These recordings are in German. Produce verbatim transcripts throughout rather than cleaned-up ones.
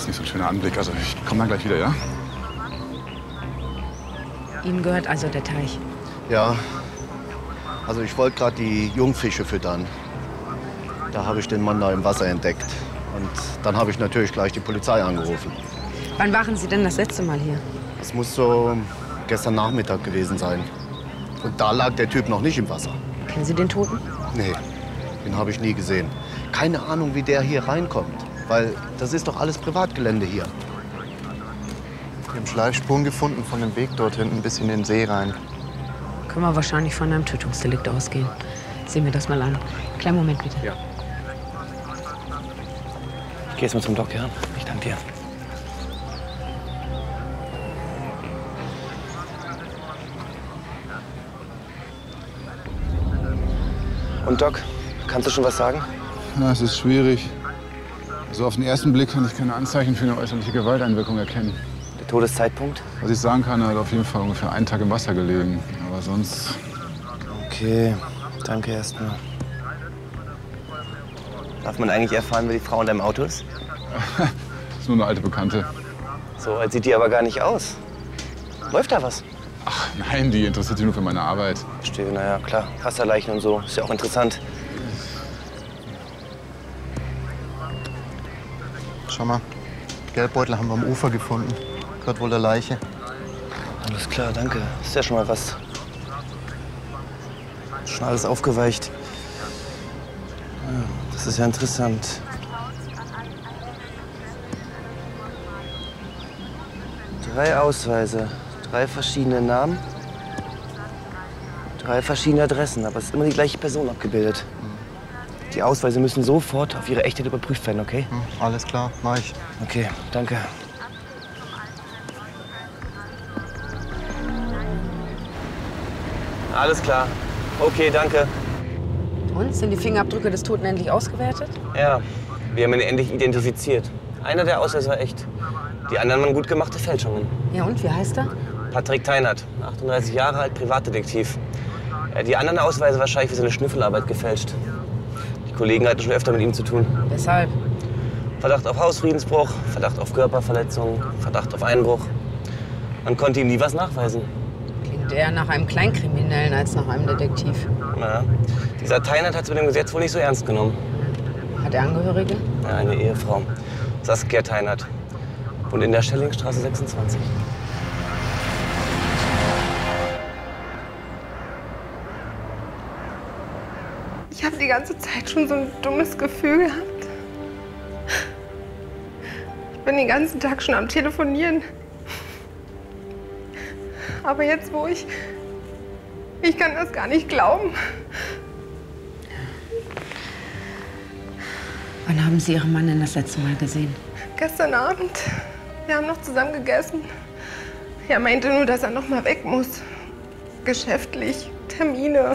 nicht so ein schöner Anblick. Also ich komme dann gleich wieder, ja? Ihnen gehört also der Teich? Ja. Also ich wollte gerade die Jungfische füttern. Da habe ich den Mann da im Wasser entdeckt. Und dann habe ich natürlich gleich die Polizei angerufen. Wann waren Sie denn das letzte Mal hier? Das muss so gestern Nachmittag gewesen sein. Und da lag der Typ noch nicht im Wasser. Kennen Sie den Toten? Nee, den habe ich nie gesehen. Keine Ahnung, wie der hier reinkommt. Weil das ist doch alles Privatgelände hier. Wir haben Schleifspuren gefunden von dem Weg dort hinten bis in den See rein. Können wir wahrscheinlich von einem Tötungsdelikt ausgehen. Sehen wir das mal an. Kleinen Moment, bitte. Ja. Ich geh jetzt mal zum Doc, ja? Ich danke dir. Und Doc, kannst du schon was sagen? Ja, es ist schwierig. Also auf den ersten Blick kann ich keine Anzeichen für eine äußerliche Gewalteinwirkung erkennen. Der Todeszeitpunkt? Was ich sagen kann, er hat auf jeden Fall ungefähr einen Tag im Wasser gelegen. Aber sonst... Okay, danke erstmal. Darf man eigentlich erfahren, wer die Frau in deinem Auto ist? ist nur eine alte Bekannte. So alt sieht die aber gar nicht aus. Läuft da was? Ach nein, die interessiert sich nur für meine Arbeit. Verstehe, naja, klar. Wasserleichen und so. Ist ja auch interessant. Schau mal, Geldbeutel haben wir am Ufer gefunden. Gehört wohl der Leiche. Alles klar, danke. Ist ja schon mal was. Schon alles aufgeweicht. Ja, das ist ja interessant. Drei Ausweise, drei verschiedene Namen, drei verschiedene Adressen, aber es ist immer die gleiche Person abgebildet. Die Ausweise müssen sofort auf ihre Echtheit überprüft werden, okay? Hm, alles klar, mach ich. Okay, danke. Alles klar. Okay, danke. Und, sind die Fingerabdrücke des Toten endlich ausgewertet? Ja, wir haben ihn endlich identifiziert. Einer der Ausweise war echt. Die anderen waren gut gemachte Fälschungen. Ja, und, wie heißt er? Patrick Teinert, achtunddreißig Jahre alt, Privatdetektiv. Er hat die anderen Ausweise wahrscheinlich für seine Schnüffelarbeit gefälscht. Die Kollegen hatten schon öfter mit ihm zu tun. Weshalb? Verdacht auf Hausfriedensbruch, Verdacht auf Körperverletzung, Verdacht auf Einbruch. Man konnte ihm nie was nachweisen. Klingt eher nach einem Kleinkriminellen als nach einem Detektiv. Ja. Dieser Teinert hat es mit dem Gesetz wohl nicht so ernst genommen. Hat er Angehörige? Ja, eine Ehefrau. Saskia Teinert. Und in der Schellingstraße sechsundzwanzig. Ich habe die ganze Zeit schon so ein dummes Gefühl gehabt. Ich bin den ganzen Tag schon am Telefonieren. Aber jetzt, wo ich... Ich kann das gar nicht glauben. Wann haben Sie Ihren Mann denn das letzte Mal gesehen? Gestern Abend. Wir haben noch zusammen gegessen. Er meinte nur, dass er noch mal weg muss. Geschäftlich, Termine.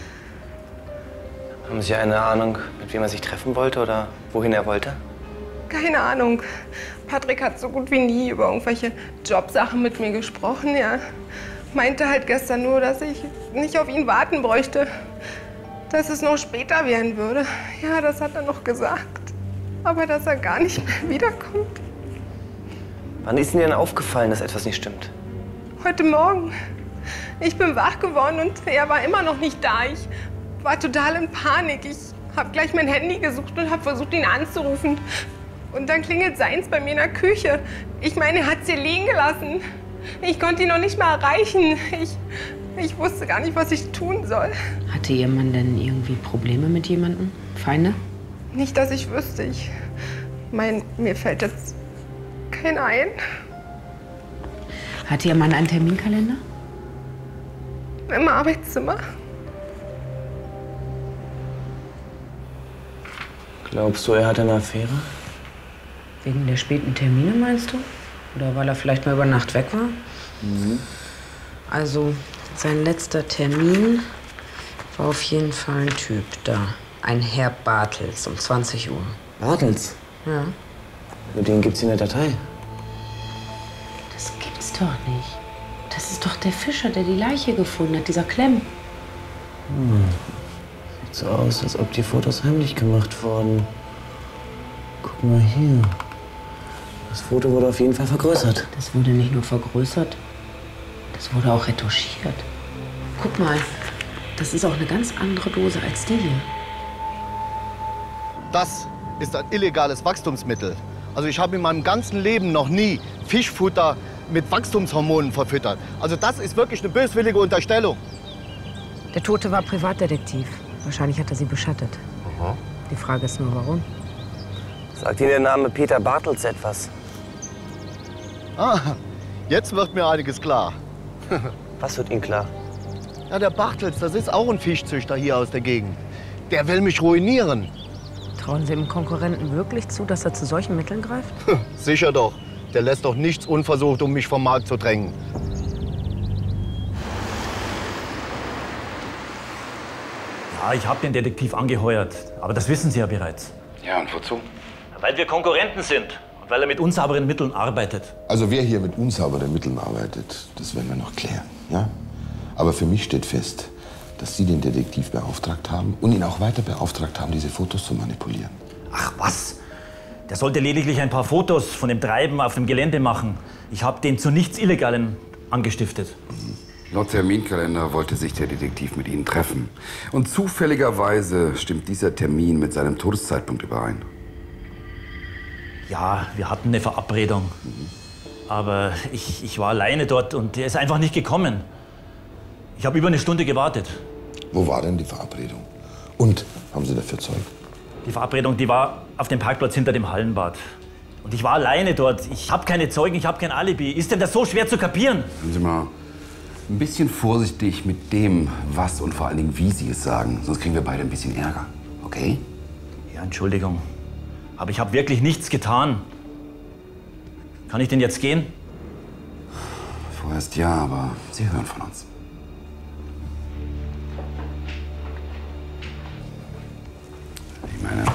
Haben Sie eine Ahnung, mit wem er sich treffen wollte oder wohin er wollte? Keine Ahnung. Patrick hat so gut wie nie über irgendwelche Jobsachen mit mir gesprochen. Er meinte halt gestern nur, dass ich nicht auf ihn warten bräuchte. Dass es noch später werden würde. Ja, das hat er noch gesagt. Aber dass er gar nicht mehr wiederkommt. Wann ist Ihnen denn aufgefallen, dass etwas nicht stimmt? Heute Morgen. Ich bin wach geworden und er war immer noch nicht da. Ich war total in Panik. Ich habe gleich mein Handy gesucht und habe versucht, ihn anzurufen. Und dann klingelt seins bei mir in der Küche. Ich meine, er hat sie liegen gelassen. Ich konnte ihn noch nicht mal erreichen. Ich, ich wusste gar nicht, was ich tun soll. Hatte Ihr Mann denn irgendwie Probleme mit jemandem? Feinde? Nicht, dass ich wüsste. Ich meine, mir fällt jetzt keiner ein. Hatte Ihr Mann einen Terminkalender? Im Arbeitszimmer. Glaubst du, er hat eine Affäre? Wegen der späten Termine, meinst du? Oder weil er vielleicht mal über Nacht weg war? Mhm. Also, sein letzter Termin war auf jeden Fall ein Typ da. Ein Herr Bartels um zwanzig Uhr. Bartels? Ja. Mit dem gibt's in der Datei. Das gibt's doch nicht. Das ist doch der Fischer, der die Leiche gefunden hat, dieser Klemm. Hm. Sieht so aus, als ob die Fotos heimlich gemacht wurden. Guck mal hier. Das Foto wurde auf jeden Fall vergrößert. Das wurde nicht nur vergrößert, das wurde auch retuschiert. Guck mal, das ist auch eine ganz andere Dose als die hier. Das ist ein illegales Wachstumsmittel. Also ich habe in meinem ganzen Leben noch nie Fischfutter mit Wachstumshormonen verfüttert. Also das ist wirklich eine böswillige Unterstellung. Der Tote war Privatdetektiv. Wahrscheinlich hat er sie beschattet. Aha. Die Frage ist nur, warum? Sagt Ihnen der Name Peter Bartels etwas? Ah, jetzt wird mir einiges klar. Was wird Ihnen klar? Ja, der Bartels, das ist auch ein Fischzüchter hier aus der Gegend. Der will mich ruinieren. Trauen Sie dem Konkurrenten wirklich zu, dass er zu solchen Mitteln greift? Sicher doch. Der lässt doch nichts unversucht, um mich vom Markt zu drängen. Ja, ich habe den Detektiv angeheuert. Aber das wissen Sie ja bereits. Ja, und wozu? Weil wir Konkurrenten sind und weil er mit unsauberen Mitteln arbeitet. Also wer hier mit unsauberen Mitteln arbeitet, das werden wir noch klären, ja? Aber für mich steht fest, dass Sie den Detektiv beauftragt haben und ihn auch weiter beauftragt haben, diese Fotos zu manipulieren. Ach was? Der sollte lediglich ein paar Fotos von dem Treiben auf dem Gelände machen. Ich habe den zu nichts Illegalem angestiftet. Mhm. Laut Terminkalender wollte sich der Detektiv mit Ihnen treffen. Und zufälligerweise stimmt dieser Termin mit seinem Todeszeitpunkt überein. Ja, wir hatten eine Verabredung. Mhm. Aber ich, ich war alleine dort und er ist einfach nicht gekommen. Ich habe über eine Stunde gewartet. Wo war denn die Verabredung? Und haben Sie dafür Zeug? Die Verabredung, die war auf dem Parkplatz hinter dem Hallenbad. Und ich war alleine dort. Ich habe keine Zeugen, ich habe kein Alibi. Ist denn das so schwer zu kapieren? Hören Sie mal, ein bisschen vorsichtig mit dem, was und vor allen Dingen, wie Sie es sagen. Sonst kriegen wir beide ein bisschen Ärger. Okay? Ja, Entschuldigung. Aber ich habe wirklich nichts getan. Kann ich denn jetzt gehen? Vorerst ja, aber Sie hören von uns. Ich meine,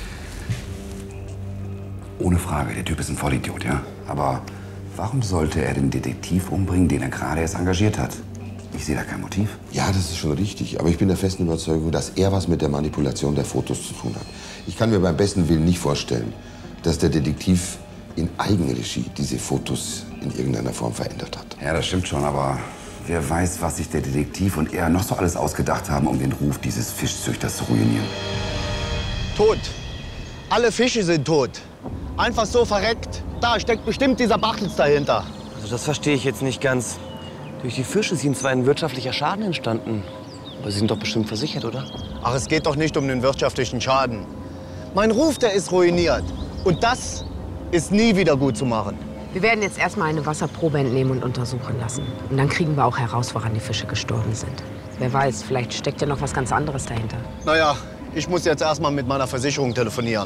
ohne Frage, der Typ ist ein Vollidiot, ja? Aber warum sollte er den Detektiv umbringen, den er gerade erst engagiert hat? Ich sehe da kein Motiv. Ja, das ist schon richtig. Aber ich bin der festen Überzeugung, dass er was mit der Manipulation der Fotos zu tun hat. Ich kann mir beim besten Willen nicht vorstellen, dass der Detektiv in Eigenregie diese Fotos in irgendeiner Form verändert hat. Ja, das stimmt schon, aber wer weiß, was sich der Detektiv und er noch so alles ausgedacht haben, um den Ruf dieses Fischzüchters zu ruinieren. Tot. Alle Fische sind tot. Einfach so verreckt. Da steckt bestimmt dieser Bartels dahinter. Also das verstehe ich jetzt nicht ganz. Durch die Fische ist Ihnen zwar ein wirtschaftlicher Schaden entstanden, aber Sie sind doch bestimmt versichert, oder? Ach, es geht doch nicht um den wirtschaftlichen Schaden. Mein Ruf, der ist ruiniert. Und das ist nie wieder gut zu machen. Wir werden jetzt erstmal eine Wasserprobe entnehmen und untersuchen lassen. Und dann kriegen wir auch heraus, woran die Fische gestorben sind. Wer weiß, vielleicht steckt ja noch was ganz anderes dahinter. Naja, ich muss jetzt erstmal mit meiner Versicherung telefonieren.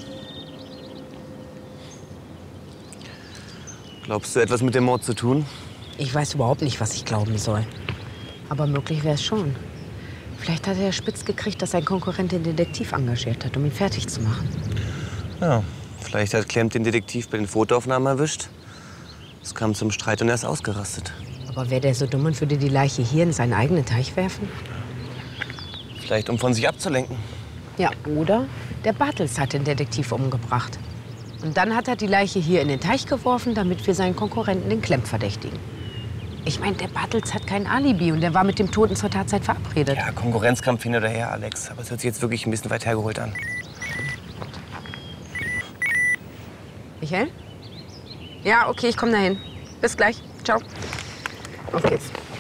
Glaubst du, etwas mit dem Mord zu tun? Ich weiß überhaupt nicht, was ich glauben soll. Aber möglich wäre es schon. Vielleicht hat er spitz gekriegt, dass sein Konkurrent den Detektiv engagiert hat, um ihn fertig zu machen. Ja, vielleicht hat Klemm den Detektiv bei den Fotoaufnahmen erwischt. Es kam zum Streit und er ist ausgerastet. Aber wäre der so dumm und würde die Leiche hier in seinen eigenen Teich werfen? Vielleicht, um von sich abzulenken. Ja, oder der Bartels hat den Detektiv umgebracht. Und dann hat er die Leiche hier in den Teich geworfen, damit wir seinen Konkurrenten, den Klemm, verdächtigen. Ich meine, der Bartels hat kein Alibi und der war mit dem Toten zur Tatzeit verabredet. Ja, Konkurrenzkampf hin oder her, Alex. Aber es hört sich jetzt wirklich ein bisschen weit hergeholt an. Michael? Ja, okay, ich komme dahin. Bis gleich. Ciao. Auf geht's.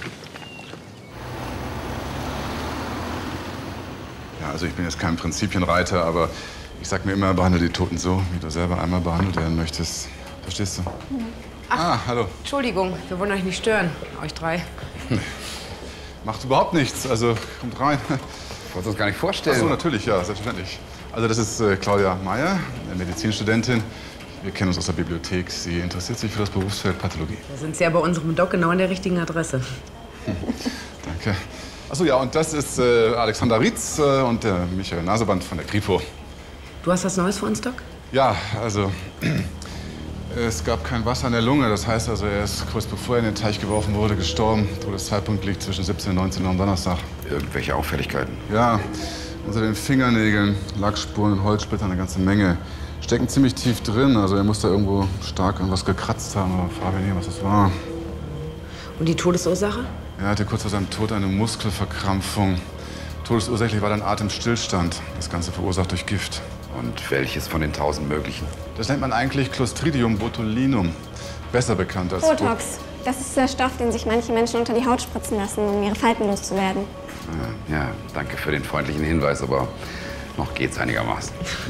Ja, also ich bin jetzt kein Prinzipienreiter, aber ich sag mir immer, behandle die Toten so, wie du selber einmal behandelt werden möchtest. Verstehst du? Ach, ah, hallo. Entschuldigung, wir wollen euch nicht stören, euch drei. Macht überhaupt nichts, also kommt rein. Ich wollte uns gar nicht vorstellen. Ach so, natürlich, ja, selbstverständlich. Also das ist äh, Claudia Meyer, eine Medizinstudentin. Wir kennen uns aus der Bibliothek. Sie interessiert sich für das Berufsfeld Pathologie. Da sind Sie ja bei unserem Doc genau an der richtigen Adresse. Hm, danke. Ach so, ja, und das ist äh, Alexander Rietz äh, und der Michael Naseband von der Kripo. Du hast was Neues für uns, Doc? Ja, also es gab kein Wasser in der Lunge. Das heißt also, er ist kurz bevor er in den Teich geworfen wurde, gestorben. Todeszeitpunkt liegt zwischen siebzehn und neunzehn Uhr am Donnerstag. Irgendwelche Auffälligkeiten? Ja, unter den Fingernägeln, Lackspuren und Holzsplittern eine ganze Menge. stecken ziemlich tief drin. Also er muss da irgendwo stark an was gekratzt haben. Aber frage mich nicht, was das war. Und die Todesursache? Er hatte kurz vor seinem Tod eine Muskelverkrampfung. Todesursächlich war dann Atemstillstand. Das Ganze verursacht durch Gift. Und welches von den tausend möglichen? Das nennt man eigentlich Clostridium botulinum. Besser bekannt als Botox. Das ist der Stoff, den sich manche Menschen unter die Haut spritzen lassen, um ihre Falten loszuwerden. Ja, danke für den freundlichen Hinweis, aber noch geht's einigermaßen.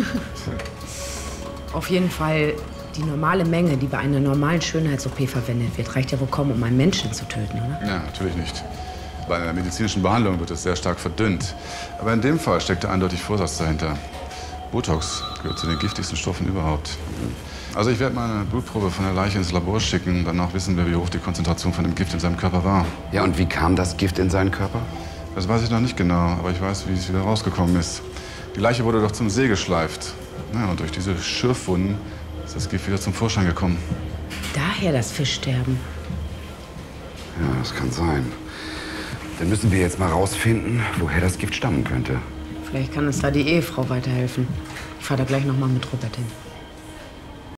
Auf jeden Fall, die normale Menge, die bei einer normalen Schönheits-O P verwendet wird, reicht ja wohl kaum, um einen Menschen zu töten, oder? Ja, natürlich nicht. Bei einer medizinischen Behandlung wird es sehr stark verdünnt. Aber in dem Fall steckt eindeutig Vorsatz dahinter. Botox gehört zu den giftigsten Stoffen überhaupt. Also ich werde mal eine Blutprobe von der Leiche ins Labor schicken. Danach wissen wir, wie hoch die Konzentration von dem Gift in seinem Körper war. Ja, und wie kam das Gift in seinen Körper? Das weiß ich noch nicht genau, aber ich weiß, wie es wieder rausgekommen ist. Die Leiche wurde doch zum See geschleift. Ja, und durch diese Schürfwunden ist das Gift wieder zum Vorschein gekommen. Daher das Fischsterben. Ja, das kann sein. Dann müssen wir jetzt mal rausfinden, woher das Gift stammen könnte. Vielleicht kann uns da die Ehefrau weiterhelfen. Ich fahre da gleich noch mal mit Robert hin.